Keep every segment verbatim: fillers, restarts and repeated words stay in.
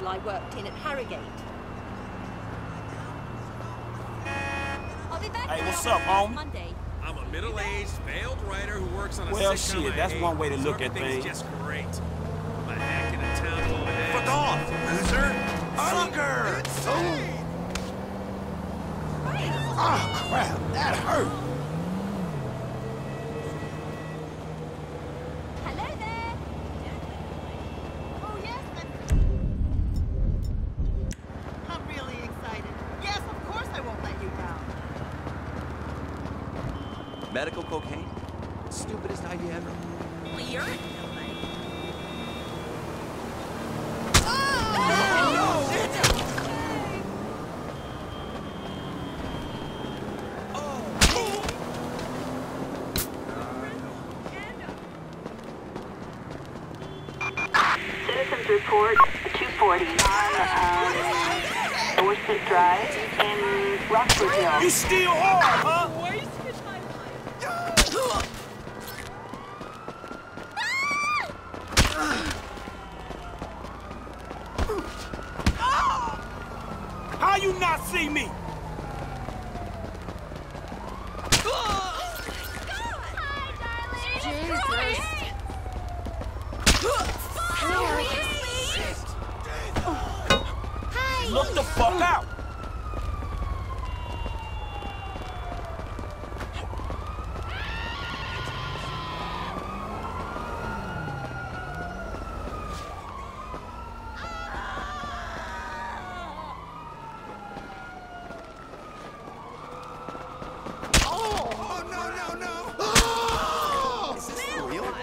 school I worked in at Harrogate. I'll be back. Hey, what's up, home? Monday. I'm a middle-aged, failed writer who works on a Well, sitcom shit, I that's hate, one way to so look at everything's things. just great. I'm a hack in a town full of hacks. Fuck off, loser! Sucker! Oh, crap, that hurt. Hello there. Oh, yes, I'm really excited. Yes, of course I won't let you down. Medical cocaine? Stupidest idea ever. Well, you're in nobody. Citizens report two forty on um, Orsted Drive in Rockford Hill. You still hard, huh? How you not see me? Look the fuck out! Oh, no, no, no! Oh! Is this for real?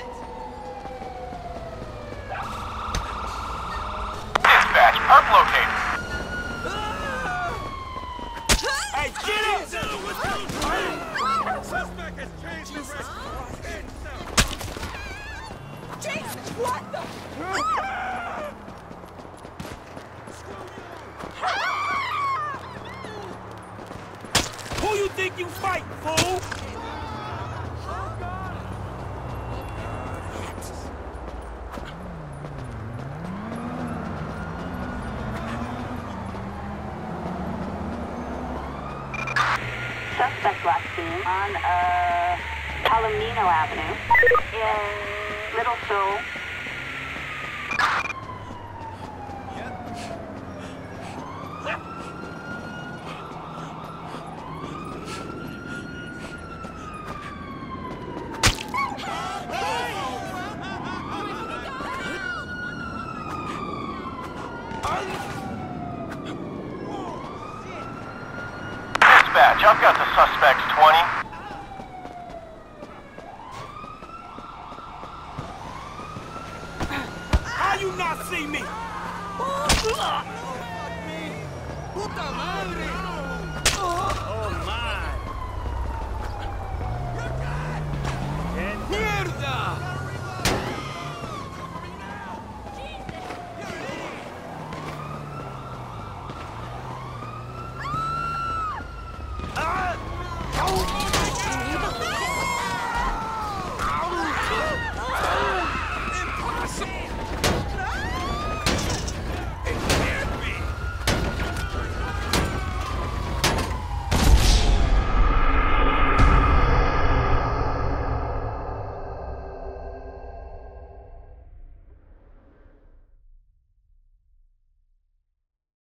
Dispatch, perp located. Hey, get it! Suspect has changed direction. Jesus, what the? Who you think you fight, fool? Suspect last seen on uh, Palomino Avenue in Little Seoul. Dispatch, I've got the suspects twenty. How you not see me? Puta madre!